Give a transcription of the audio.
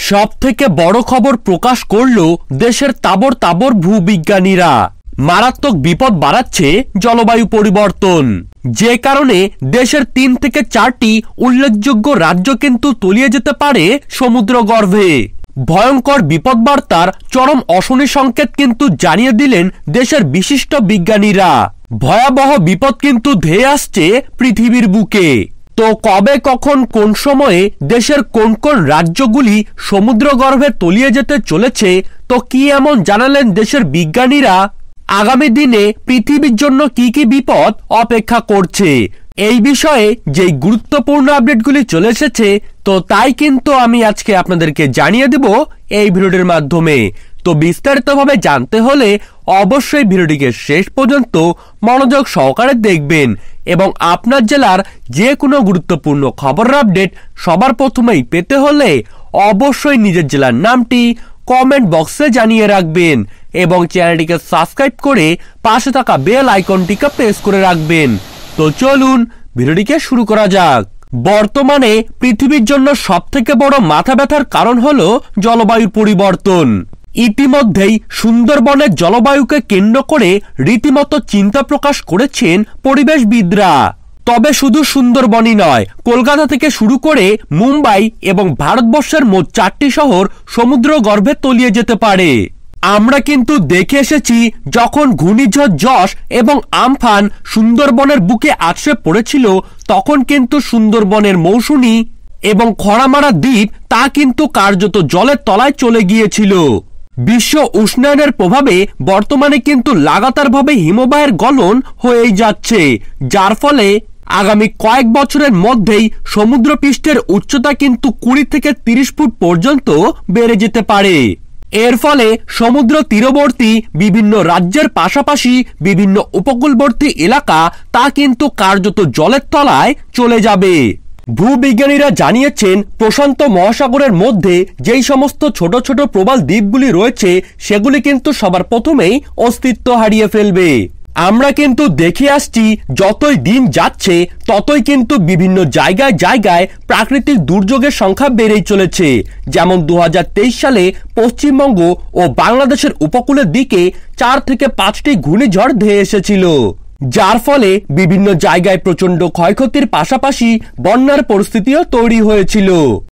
সবথেকে বড় খবর প্রকাশ করল দেশের তাবর তাবর ভূবিজ্ঞানীরা। মারাত্মক বিপদ বাড়াচ্ছে জলবায়ু পরিবর্তন, যে কারণে দেশের 3 থেকে 4টি উল্লেখযোগ্য রাজ্য কিন্তু তলিয়ে যেতে পারে সমুদ্রগর্ভে। ভয়ঙ্কর বিপদ বার্তার চরম অশনি সংকেত কিন্তু জানিয়ে দিলেন দেশের বিশিষ্ট বিজ্ঞানীরা। ভয়াবহ বিপদ কিন্তু ধেয়ে আসছে পৃথিবীর বুকে। তো কবে, কখন, কোন সময়ে দেশের কোন কোন রাজ্যগুলি সমুদ্রগর্ভে তলিয়ে যেতে চলেছে, তো কি এমন জানালেন দেশের বিজ্ঞানীরা? আগামী দিনে পৃথিবীর জন্য কি কি বিপদ অপেক্ষা করছে, এই বিষয়ে যেই গুরুত্বপূর্ণ আপডেটগুলি চলে এসেছে, তো তাই কিন্তু আমি আজকে আপনাদেরকে জানিয়ে দেব এই ভিডিওটির মাধ্যমে। তো বিস্তারিতভাবে জানতে হলে অবশ্যই ভিডিওটিকে শেষ পর্যন্ত মনোযোগ সহকারে দেখবেন এবং আপনার জেলার যে কোনো গুরুত্বপূর্ণ খবরের আপডেট সবার প্রথমেই পেতে হলে অবশ্যই নিজের জেলার নামটি কমেন্ট বক্সে জানিয়ে রাখবেন এবং চ্যানেলটিকে সাবস্ক্রাইব করে পাশে থাকা বেল আইকনটিকে প্রেস করে রাখবেন। তো চলুন ভিডিওটিকে শুরু করা যাক। বর্তমানে পৃথিবীর জন্য সবথেকে বড় মাথা ব্যথার কারণ হলো জলবায়ুর পরিবর্তন। ইতিমধ্যেই সুন্দরবনের জলবায়ুকে কেন্দ্র করে রীতিমতো চিন্তা প্রকাশ করেছেন পরিবেশবিদরা। তবে শুধু সুন্দরবনই নয়, কলকাতা থেকে শুরু করে মুম্বাই এবং ভারতবর্ষের মোট 4টি শহর সমুদ্র গর্ভে তলিয়ে যেতে পারে। আমরা কিন্তু দেখে এসেছি যখন ঘূর্ণিঝড় যশ এবং আমফান সুন্দরবনের বুকে আছড়ে পড়েছিল, তখন কিন্তু সুন্দরবনের মৌসুমী এবং খরামারা দ্বীপ তা কিন্তু কার্যত জলের তলায় চলে গিয়েছিল। বিশ্ব উষ্ণায়নের প্রভাবে বর্তমানে কিন্তু লাগাতারভাবে হিমবাহের গলন হয়েই যাচ্ছে, যার ফলে আগামী কয়েক বছরের মধ্যেই সমুদ্রপৃষ্ঠের উচ্চতা কিন্তু 20 থেকে 30 ফুট পর্যন্ত বেড়ে যেতে পারে। এর ফলে সমুদ্র তীরবর্তী বিভিন্ন রাজ্যের পাশাপাশি বিভিন্ন উপকূলবর্তী এলাকা তা কিন্তু কার্যত জলের তলায় চলে যাবে। ভূবিজ্ঞানীরা জানিয়েছেন প্রশান্ত মহাসাগরের মধ্যে যেই সমস্ত ছোট ছোট প্রবাল দ্বীপগুলি রয়েছে সেগুলি কিন্তু সবার প্রথমেই অস্তিত্ব হারিয়ে ফেলবে। আমরা কিন্তু দেখে আসছি যতই দিন যাচ্ছে ততই কিন্তু বিভিন্ন জায়গায় জায়গায় প্রাকৃতিক দুর্যোগের সংখ্যা বেড়েই চলেছে। যেমন 2023 সালে পশ্চিমবঙ্গ ও বাংলাদেশের উপকূলের দিকে 4 থেকে 5টি ঘূর্ণিঝড় ধেয়ে এসেছিল, যার ফলে বিভিন্ন জায়গায় প্রচন্ড ক্ষয়ক্ষতির পাশাপাশি বন্যার পরিস্থিতিও তৈরি হয়েছিল।